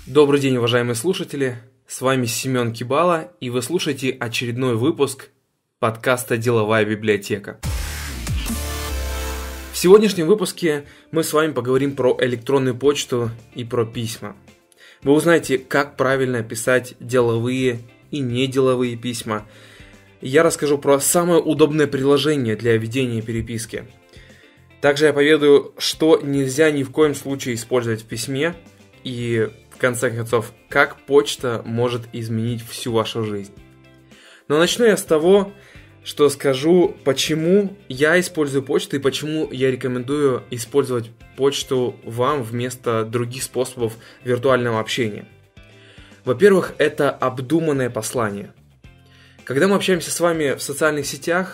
Добрый день, уважаемые слушатели! С вами Семен Кибала, и вы слушаете очередной выпуск подкаста «Деловая библиотека». В сегодняшнем выпуске мы с вами поговорим про электронную почту и про письма. Вы узнаете, как правильно писать деловые и неделовые письма. Я расскажу про самое удобное приложение для ведения переписки. Также я поведаю, что нельзя ни в коем случае использовать в письме, и в конце концов, как почта может изменить всю вашу жизнь. Но начну я с того, что скажу, почему я использую почту и почему я рекомендую использовать почту вам вместо других способов виртуального общения. Во-первых, это обдуманное послание. Когда мы общаемся с вами в социальных сетях,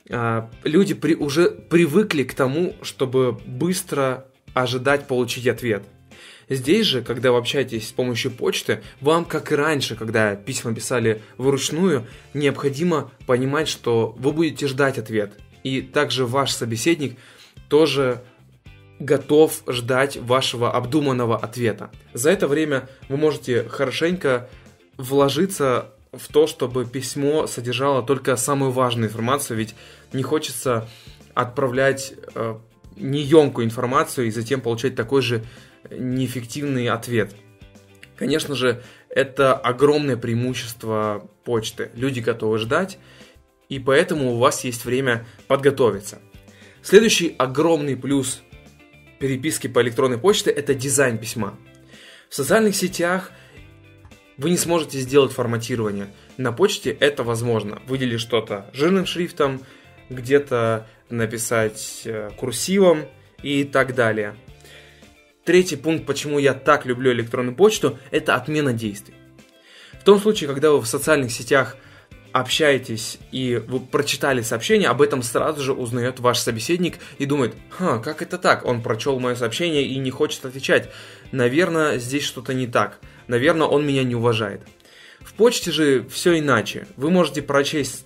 люди уже привыкли к тому, чтобы быстро ожидать получить ответ. Здесь же, когда вы общаетесь с помощью почты, вам, как и раньше, когда письма писали вручную, необходимо понимать, что вы будете ждать ответ. И также ваш собеседник тоже готов ждать вашего обдуманного ответа. За это время вы можете хорошенько вложиться в то, чтобы письмо содержало только самую важную информацию, ведь не хочется отправлять неемкую информацию и затем получать такой же неэффективный ответ. Конечно же, это огромное преимущество почты. Люди готовы ждать, и поэтому у вас есть время подготовиться. Следующий огромный плюс переписки по электронной почте – это дизайн письма. В социальных сетях вы не сможете сделать форматирование. На почте это возможно. Выделить что-то жирным шрифтом, где-то написать курсивом и так далее. Третий пункт, почему я так люблю электронную почту, это отмена действий. В том случае, когда вы в социальных сетях общаетесь и вы прочитали сообщение, об этом сразу же узнает ваш собеседник и думает: как это так? Он прочел мое сообщение и не хочет отвечать. Наверное, здесь что-то не так. Наверное, он меня не уважает. В почте же все иначе. Вы можете прочесть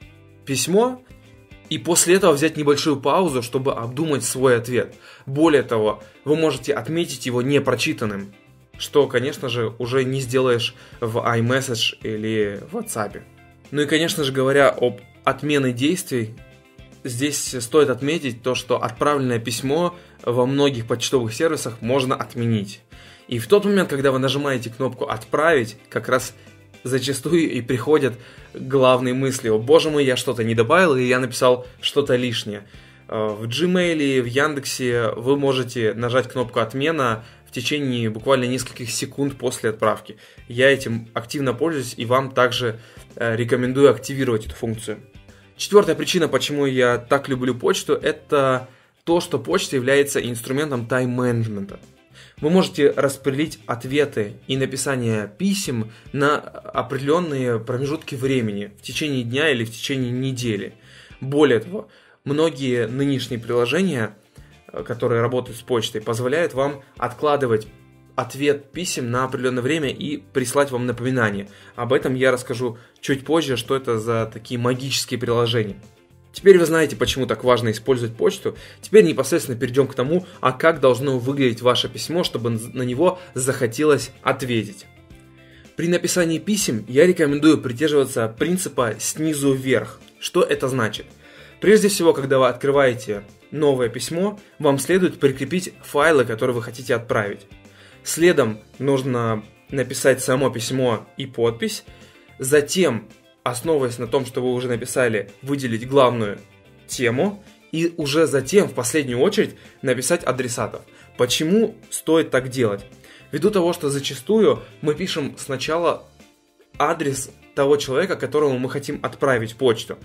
письмо и после этого взять небольшую паузу, чтобы обдумать свой ответ. Более того, вы можете отметить его непрочитанным, что, конечно же, уже не сделаешь в iMessage или в WhatsApp. Ну и, конечно же, говоря об отмене действий, здесь стоит отметить то, что отправленное письмо во многих почтовых сервисах можно отменить. И в тот момент, когда вы нажимаете кнопку «Отправить», как раз зачастую и приходят главные мысли: «О, боже мой, я что-то не добавил, или я написал что-то лишнее». В Gmail, в Яндексе вы можете нажать кнопку «Отмена» в течение буквально нескольких секунд после отправки. Я этим активно пользуюсь и вам также рекомендую активировать эту функцию. Четвертая причина, почему я так люблю почту, это то, что почта является инструментом тайм-менеджмента. Вы можете распределить ответы и написание писем на определенные промежутки времени в течение дня или в течение недели. Более того, многие нынешние приложения, которые работают с почтой, позволяют вам откладывать ответ писем на определенное время и прислать вам напоминания. Об этом я расскажу чуть позже, что это за такие магические приложения. Теперь вы знаете, почему так важно использовать почту. Теперь непосредственно перейдем к тому, как должно выглядеть ваше письмо, чтобы на него захотелось ответить. При написании писем я рекомендую придерживаться принципа снизу вверх. Что это значит? Прежде всего, когда вы открываете новое письмо, вам следует прикрепить файлы, которые вы хотите отправить. Следом нужно написать само письмо и подпись. Затем, основываясь на том, что вы уже написали, выделить главную тему и уже затем, в последнюю очередь, написать адресатов. Почему стоит так делать? Ввиду того, что зачастую мы пишем сначала адрес того человека, которому мы хотим отправить почту.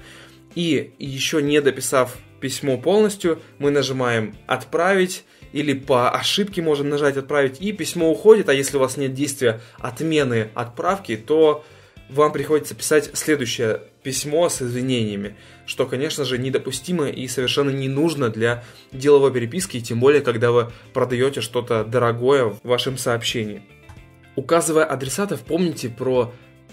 И еще не дописав письмо полностью, мы нажимаем «Отправить», или по ошибке можем нажать «Отправить», и письмо уходит, а если у вас нет действия отмены отправки, то вам приходится писать следующее письмо с извинениями, что, конечно же, недопустимо и совершенно не нужно для деловой переписки, тем более, когда вы продаете что-то дорогое в вашем сообщении. Указывая адресатов, помните про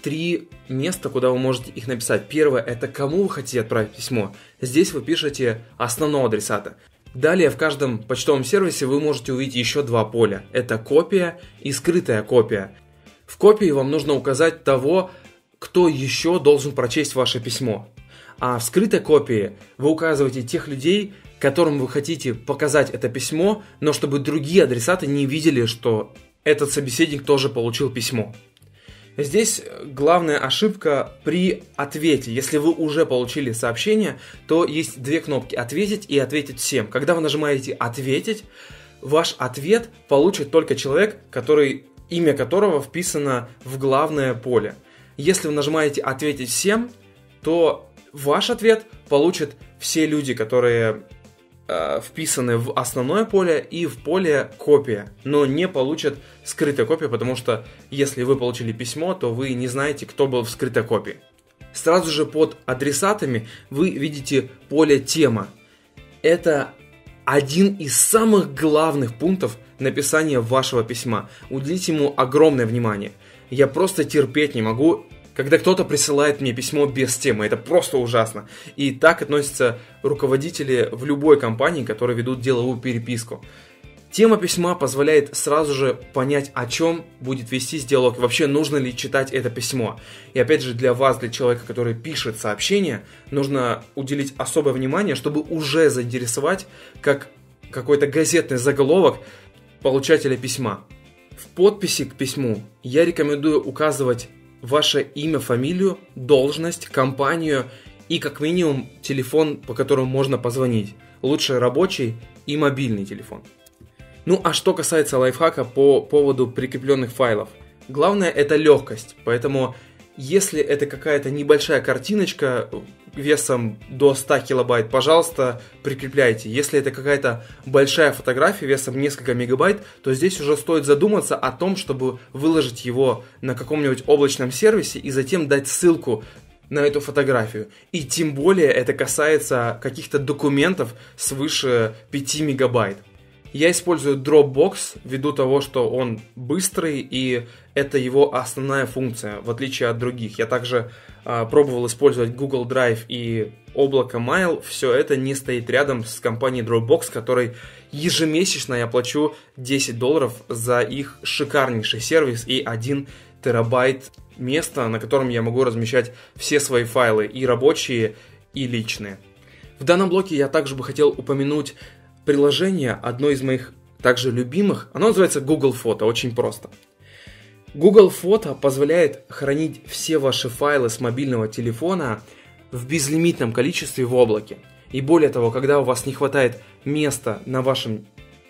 3 места, куда вы можете их написать. Первое – это кому вы хотите отправить письмо. Здесь вы пишете основного адресата. Далее в каждом почтовом сервисе вы можете увидеть еще два поля. Это копия и скрытая копия. В копии вам нужно указать того, кто еще должен прочесть ваше письмо. А в скрытой копии вы указываете тех людей, которым вы хотите показать это письмо, но чтобы другие адресаты не видели, что этот собеседник тоже получил письмо. Здесь главная ошибка при ответе. Если вы уже получили сообщение, то есть две кнопки «Ответить» и «Ответить всем». Когда вы нажимаете «Ответить», ваш ответ получит только человек, имя которого вписано в главное поле. Если вы нажимаете «Ответить всем», то ваш ответ получат все люди, которые вписаны в основное поле и в поле копия, но не получат скрытая копия, потому что если вы получили письмо, то вы не знаете, кто был в скрытой копии. Сразу же под адресатами вы видите поле тема. Это один из самых главных пунктов написания вашего письма. Уделите ему огромное внимание. Я просто терпеть не могу, когда кто-то присылает мне письмо без темы. Это просто ужасно. И так относятся руководители в любой компании, которые ведут деловую переписку. Тема письма позволяет сразу же понять, о чем будет вестись диалог, вообще нужно ли читать это письмо. И опять же, для вас, для человека, который пишет сообщение, нужно уделить особое внимание, чтобы уже заинтересовать, как какой-то газетный заголовок получателя письма. В подписи к письму я рекомендую указывать ваше имя, фамилию, должность, компанию и как минимум телефон, по которому можно позвонить. Лучше рабочий и мобильный телефон. Ну а что касается лайфхака по поводу прикрепленных файлов. Главное это легкость, поэтому если это какая-то небольшая картиночка весом до 100 килобайт, пожалуйста, прикрепляйте. Если это какая-то большая фотография весом несколько мегабайт, то здесь уже стоит задуматься о том, чтобы выложить его на каком-нибудь облачном сервисе и затем дать ссылку на эту фотографию. И тем более это касается каких-то документов свыше 5 мегабайт. Я использую Dropbox ввиду того, что он быстрый и это его основная функция, в отличие от других. Я также пробовал использовать Google Drive и облако Mail. Все это не стоит рядом с компанией Dropbox, которой ежемесячно я плачу $10 за их шикарнейший сервис и 1 терабайт места, на котором я могу размещать все свои файлы, и рабочие, и личные. В данном блоке я также бы хотел упомянуть приложение, одно из моих также любимых, оно называется Google Фото, очень просто. Google Фото позволяет хранить все ваши файлы с мобильного телефона в безлимитном количестве в облаке. И более того, когда у вас не хватает места на вашем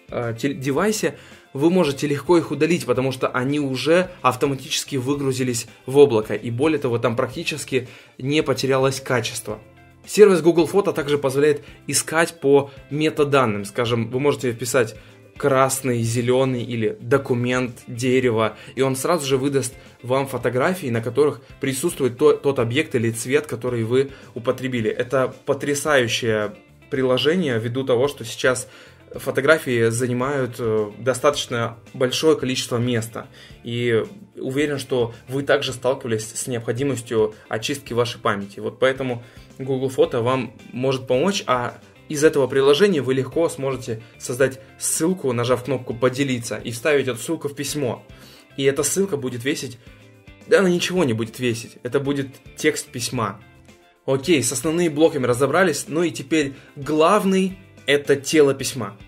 девайсе, вы можете легко их удалить, потому что они уже автоматически выгрузились в облако. И более того, там практически не потерялось качество. Сервис Google Фото также позволяет искать по метаданным. Скажем, вы можете вписать красный, зеленый или документ, дерево, и он сразу же выдаст вам фотографии, на которых присутствует тот объект или цвет, который вы употребили. Это потрясающее приложение ввиду того, что сейчас фотографии занимают достаточно большое количество места. И уверен, что вы также сталкивались с необходимостью очистки вашей памяти. Вот поэтому Google Фото вам может помочь, а из этого приложения вы легко сможете создать ссылку, нажав кнопку «Поделиться», и вставить эту ссылку в письмо. И эта ссылка будет весить... Да, она ничего не будет весить. Это будет текст письма. Окей, с основными блоками разобрались. Ну и теперь главный – это тело письма.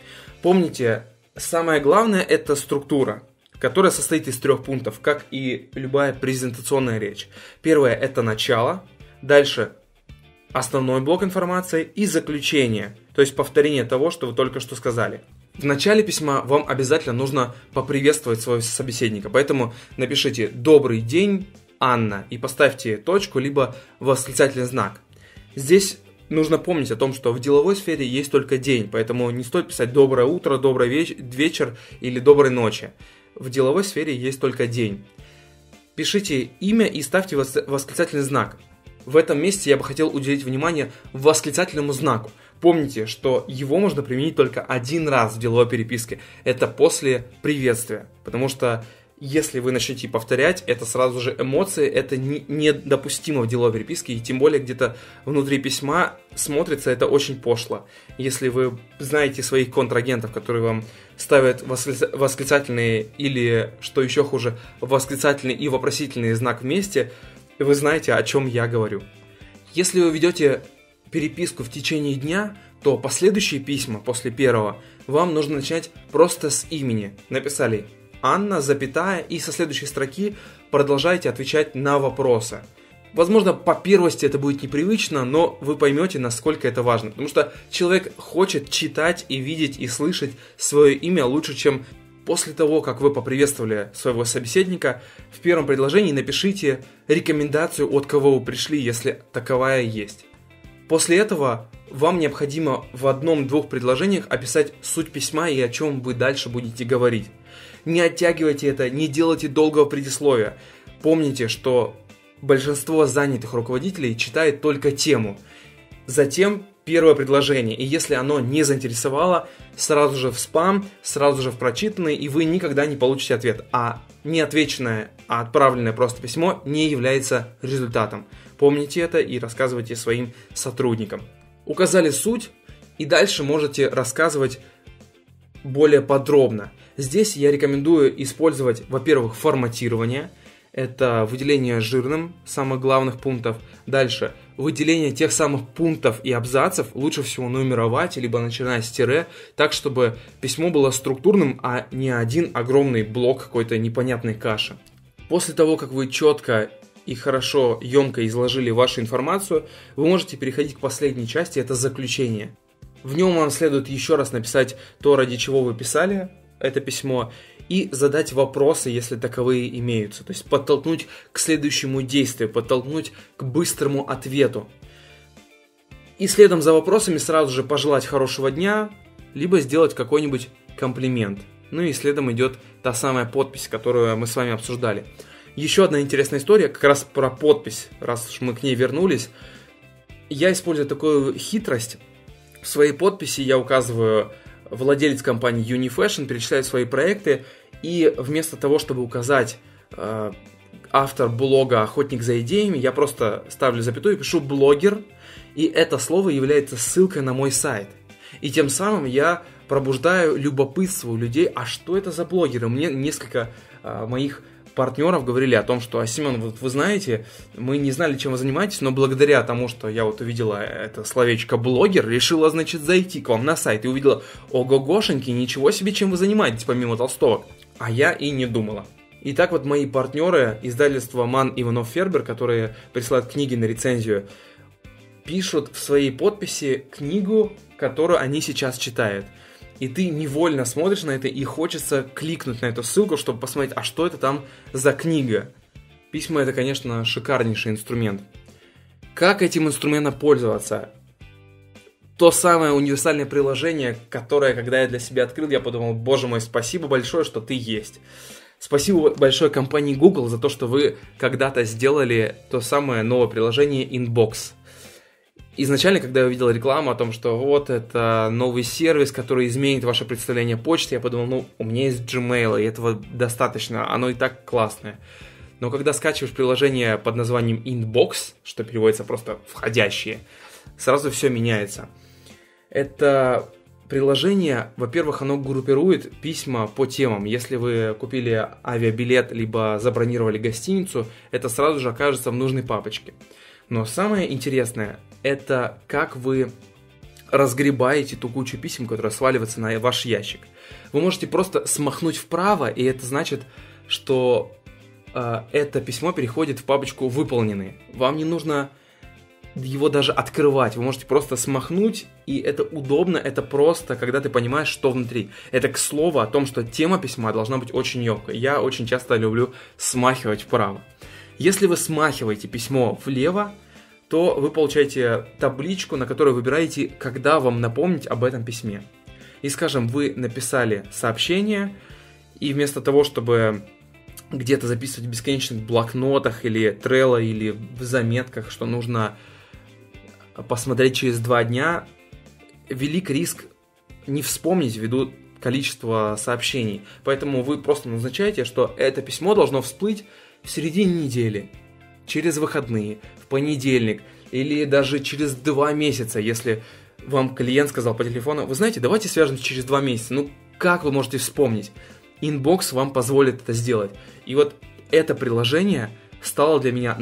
Помните, самое главное – это структура, которая состоит из 3 пунктов, как и любая презентационная речь. Первое – это начало. Дальше – основной блок информации и заключение, то есть повторение того, что вы только что сказали. В начале письма вам обязательно нужно поприветствовать своего собеседника, поэтому напишите «Добрый день, Анна» и поставьте точку, либо восклицательный знак. Здесь нужно помнить о том, что в деловой сфере есть только день, поэтому не стоит писать «Доброе утро», «Добрый вечер» или «Доброй ночи». В деловой сфере есть только день. Пишите имя и ставьте восклицательный знак. В этом месте я бы хотел уделить внимание восклицательному знаку. Помните, что его можно применить только один раз в деловой переписке. Это после приветствия. Потому что Если вы начнете повторять, это сразу же эмоции, это недопустимо в деловой переписке, и тем более где-то внутри письма смотрится это очень пошло. Если вы знаете своих контрагентов, которые вам ставят восклицательные или, что еще хуже, восклицательный и вопросительный знак вместе, вы знаете, о чем я говорю. Если вы ведете переписку в течение дня, то последующие письма после первого вам нужно начинать просто с имени. Написали Анна, запятая, и со следующей строки продолжайте отвечать на вопросы. Возможно, по первости это будет непривычно, но вы поймете, насколько это важно. Потому что человек хочет читать и видеть и слышать свое имя лучше, чем после того, как вы поприветствовали своего собеседника. В первом предложении напишите рекомендацию, от кого вы пришли, если таковая есть. После этого вам необходимо в одном-двух предложениях описать суть письма и о чем вы дальше будете говорить. Не оттягивайте это, не делайте долгого предисловия. Помните, что большинство занятых руководителей читает только тему. Затем первое предложение, и если оно не заинтересовало, сразу же в спам, сразу же в прочитанный, и вы никогда не получите ответ. А неотвеченное, а отправленное просто письмо не является результатом. Помните это и рассказывайте своим сотрудникам. Указали суть, и дальше можете рассказывать более подробно. Здесь я рекомендую использовать, во-первых, форматирование. Это выделение жирным самых главных пунктов. Дальше выделение тех самых пунктов и абзацев. Лучше всего нумеровать, либо начиная с тире, так, чтобы письмо было структурным, а не один огромный блок какой-то непонятной каши. После того, как вы четко и хорошо, емко изложили вашу информацию, вы можете переходить к последней части, это заключение. В нем вам следует еще раз написать то, ради чего вы писали это письмо, и задать вопросы, если таковые имеются. То есть подтолкнуть к следующему действию, подтолкнуть к быстрому ответу. И следом за вопросами сразу же пожелать хорошего дня, либо сделать какой-нибудь комплимент. Ну и следом идет та самая подпись, которую мы с вами обсуждали. Еще одна интересная история, как раз про подпись, раз уж мы к ней вернулись. Я использую такую хитрость. В своей подписи я указываю владелец компании Unifashion, перечисляет свои проекты, и вместо того, чтобы указать автор блога «Охотник за идеями», я просто ставлю запятую и пишу «блогер», и это слово является ссылкой на мой сайт. И тем самым я пробуждаю любопытство у людей, а что это за блогеры? Мне несколько моих партнеров говорили о том, что Семен, вот вы знаете, мы не знали, чем вы занимаетесь, но благодаря тому, что я вот увидела это словечко блогер, решила, значит, зайти к вам на сайт и увидела, ого-гошеньки, ничего себе, чем вы занимаетесь помимо толстовок. А я и не думала. Итак, вот мои партнеры, издательство Ман Иванов Фербер, которые присылают книги на рецензию, пишут в своей подписи книгу, которую они сейчас читают. И ты невольно смотришь на это и хочется кликнуть на эту ссылку, чтобы посмотреть, а что это там за книга. Письма — это, конечно, шикарнейший инструмент. Как этим инструментом пользоваться? То самое универсальное приложение, которое, когда я для себя открыл, я подумал, боже мой, спасибо большое, что ты есть. Спасибо большое компании Google за то, что вы когда-то сделали то самое новое приложение Inbox. Изначально, когда я увидел рекламу о том, что вот это новый сервис, который изменит ваше представление о почте, я подумал, у меня есть Gmail, и этого достаточно, оно и так классное. Но когда скачиваешь приложение под названием Inbox, что переводится просто «входящие», сразу все меняется. Это приложение, во-первых, оно группирует письма по темам. Если вы купили авиабилет, либо забронировали гостиницу, это сразу же окажется в нужной папочке. Но самое интересное, это как вы разгребаете ту кучу писем, которая сваливается на ваш ящик. Вы можете просто смахнуть вправо, и это значит, что это письмо переходит в папочку «Выполненные». Вам не нужно его даже открывать, вы можете просто смахнуть, и это удобно, это просто, когда ты понимаешь, что внутри. Это к слову о том, что тема письма должна быть очень емкой. Я очень часто люблю смахивать вправо. Если вы смахиваете письмо влево, то вы получаете табличку, на которой выбираете, когда вам напомнить об этом письме. И, скажем, вы написали сообщение, и вместо того, чтобы где-то записывать в бесконечных блокнотах или Trello, или в заметках, что нужно посмотреть через 2 дня, велик риск не вспомнить ввиду количество сообщений. Поэтому вы просто назначаете, что это письмо должно всплыть в середине недели, через выходные, в понедельник или даже через 2 месяца, если вам клиент сказал по телефону: вы знаете, давайте свяжемся через 2 месяца. Ну, как вы можете вспомнить? Инбокс вам позволит это сделать. И вот это приложение стало для меня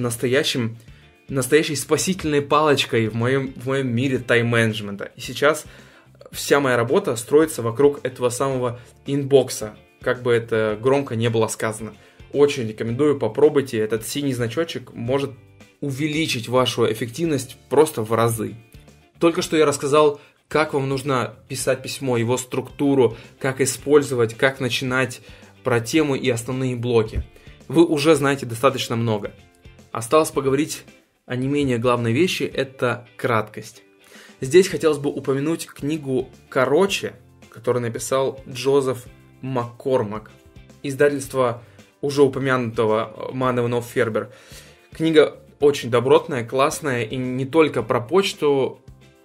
настоящей спасительной палочкой в моем мире тайм-менеджмента. И сейчас вся моя работа строится вокруг этого самого инбокса, как бы это громко не было сказано. Очень рекомендую, попробуйте. Этот синий значочек может увеличить вашу эффективность просто в разы. Только что я рассказал, как вам нужно писать письмо, его структуру, как использовать, как начинать, про тему и основные блоки. Вы уже знаете достаточно много. Осталось поговорить о не менее главной вещи – это краткость. Здесь хотелось бы упомянуть книгу «Короче», которую написал Джозеф Маккормак, издательство уже упомянутого Мановнов Фербер. Книга очень добротная, классная и не только про почту,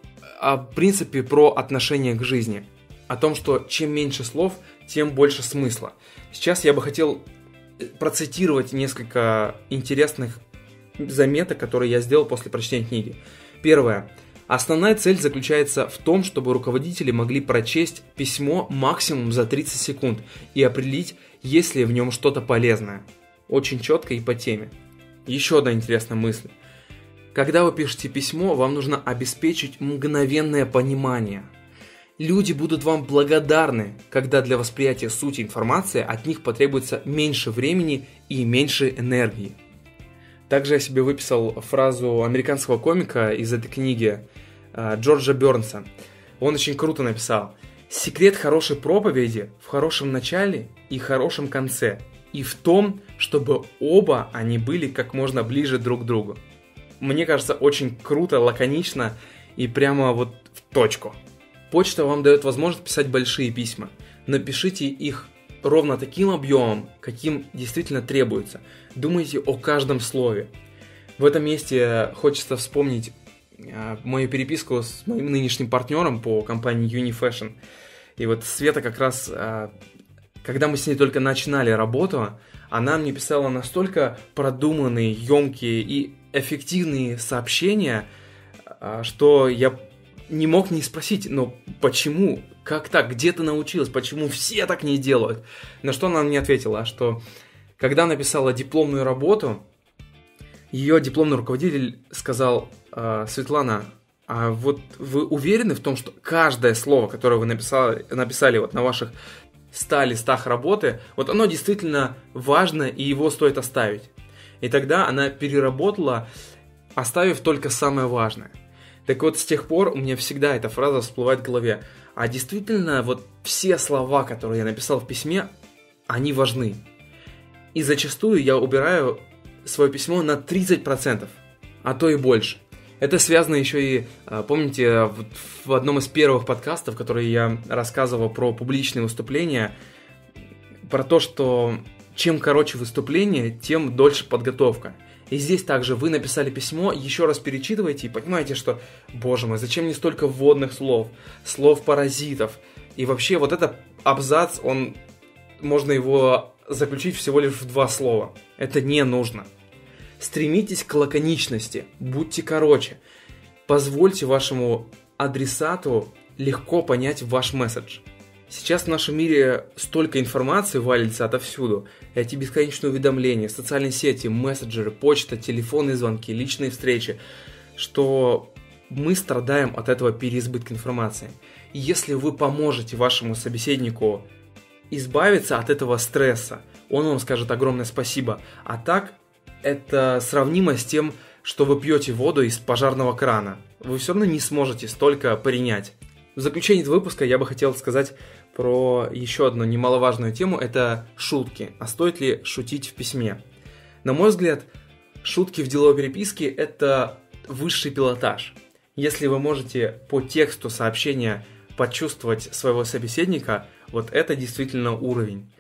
а в принципе про отношение к жизни. О том, что чем меньше слов, тем больше смысла. Сейчас я бы хотел процитировать несколько интересных заметок, которые я сделал после прочтения книги. Первое. Основная цель заключается в том, чтобы руководители могли прочесть письмо максимум за 30 секунд и определить, есть ли в нем что-то полезное. Очень четко и по теме. Еще одна интересная мысль. Когда вы пишете письмо, вам нужно обеспечить мгновенное понимание. Люди будут вам благодарны, когда для восприятия сути информации от них потребуется меньше времени и меньше энергии. Также я себе выписал фразу американского комика из этой книги Джорджа Бернса. Он очень круто написал: «Секрет хорошей проповеди в хорошем начале и хорошем конце, и в том, чтобы оба они были как можно ближе друг к другу». Мне кажется, очень круто, лаконично и прямо вот в точку. Почта вам дает возможность писать большие письма, но пишите их ровно таким объемом, каким действительно требуется. Думайте о каждом слове. В этом месте хочется вспомнить мою переписку с моим нынешним партнером по компании Unifashion. И вот Света как раз, когда мы с ней только начинали работу, она мне писала настолько продуманные, емкие и эффективные сообщения, что я не мог не спросить: но почему? Как так? Где ты научилась? Почему все так не делают? На что она мне ответила, что когда написала дипломную работу, ее дипломный руководитель сказал: Светлана, а вот вы уверены в том, что каждое слово, которое вы написали вот на ваших 100 листах работы, вот оно действительно важно и его стоит оставить? И тогда она переработала, оставив только самое важное. Так вот, с тех пор у меня всегда эта фраза всплывает в голове. А действительно, вот все слова, которые я написал в письме, они важны. И зачастую я убираю свое письмо на 30%, а то и больше. Это связано еще и, помните, в одном из первых подкастов, которые я рассказывал про публичные выступления, про то, что чем короче выступление, тем дольше подготовка. И здесь также вы написали письмо, еще раз перечитываете и понимаете, что, боже мой, зачем мне столько вводных слов-паразитов. И вообще вот этот абзац, можно его заключить всего лишь в 2 слова. Это не нужно. Стремитесь к лаконичности, будьте короче. Позвольте вашему адресату легко понять ваш месседж. Сейчас в нашем мире столько информации валится отовсюду. Эти бесконечные уведомления, социальные сети, мессенджеры, почта, телефонные звонки, личные встречи, что мы страдаем от этого переизбытка информации. И если вы поможете вашему собеседнику избавиться от этого стресса, он вам скажет огромное спасибо. А так, это сравнимо с тем, что вы пьете воду из пожарного крана. Вы все равно не сможете столько принять. В заключение этого выпуска я бы хотел сказать про еще одну немаловажную тему, это шутки. А стоит ли шутить в письме? На мой взгляд, шутки в деловой переписке – это высший пилотаж. Если вы можете по тексту сообщения почувствовать своего собеседника, вот это действительно уровень.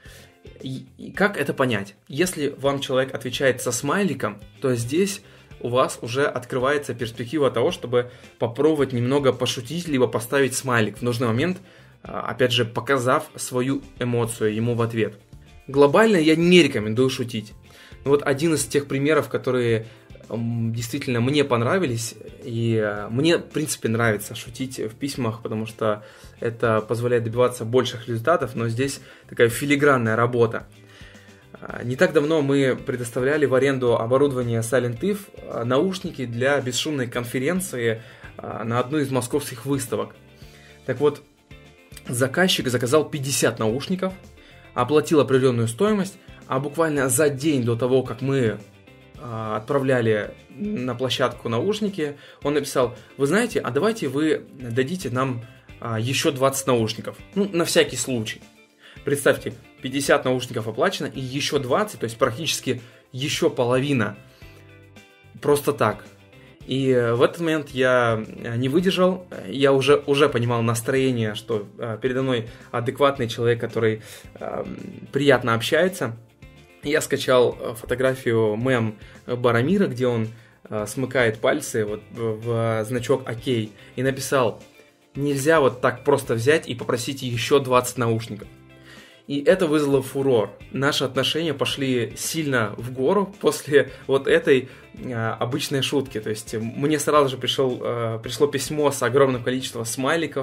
И как это понять? Если вам человек отвечает со смайликом, то здесь у вас уже открывается перспектива того, чтобы попробовать немного пошутить, либо поставить смайлик в нужный момент опять же, показав свою эмоцию ему в ответ. Глобально я не рекомендую шутить. Но вот один из тех примеров, которые действительно мне понравились, и мне, в принципе, нравится шутить в письмах, потому что это позволяет добиваться больших результатов, но здесь такая филигранная работа. Не так давно мы предоставляли в аренду оборудование Silent If, наушники для бесшумной конференции на одну из московских выставок. Так вот, заказчик заказал 50 наушников, оплатил определенную стоимость, а буквально за день до того, как мы отправляли на площадку наушники, он написал: вы знаете, а давайте вы дадите нам еще 20 наушников, на всякий случай. Представьте, 50 наушников оплачено и еще 20, то есть практически еще половина, просто так. И в этот момент я не выдержал, я уже понимал настроение, что передо мной адекватный человек, который приятно общается. Я скачал фотографию мем Барамира, где он смыкает пальцы в значок ОК, и написал: нельзя вот так просто взять и попросить еще 20 наушников. И это вызвало фурор. Наши отношения пошли сильно в гору после вот этой обычной шутки. То есть мне сразу же пришло письмо с огромным количеством смайликов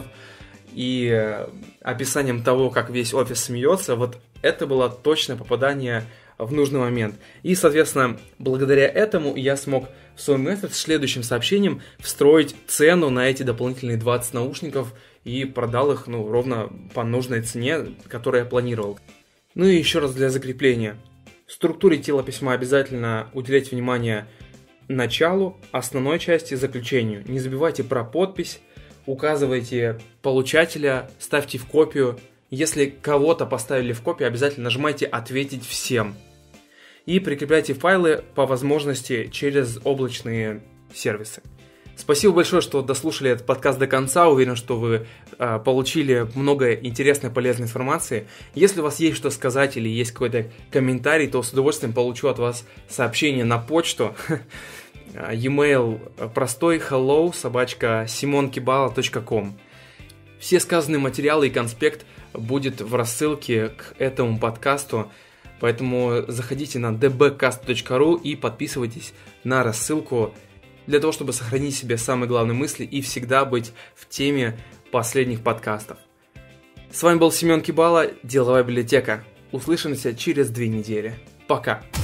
и описанием того, как весь офис смеется. Вот это было точное попадание в нужный момент. И, соответственно, благодаря этому я смог в свой месседж с следующим сообщением встроить цену на эти дополнительные 20 наушников и продал их ровно по нужной цене, которую я планировал. Ну и еще раз для закрепления. В структуре тела письма обязательно уделять внимание началу, основной части, заключению. Не забывайте про подпись, указывайте получателя, ставьте в копию. Если кого-то поставили в копию, обязательно нажимайте «Ответить всем». И прикрепляйте файлы по возможности через облачные сервисы. Спасибо большое, что дослушали этот подкаст до конца. Уверен, что вы получили много интересной, полезной информации. Если у вас есть что сказать или есть какой-то комментарий, то с удовольствием получу от вас сообщение на почту. E-mail простой hello@simonkibala.com. Все сказанные материалы и конспект будет в рассылке к этому подкасту, поэтому заходите на dbcast.ru и подписывайтесь на рассылку для того, чтобы сохранить себе самые главные мысли и всегда быть в теме последних подкастов. С вами был Семен Кибала, Деловая библиотека. Услышимся через 2 недели. Пока!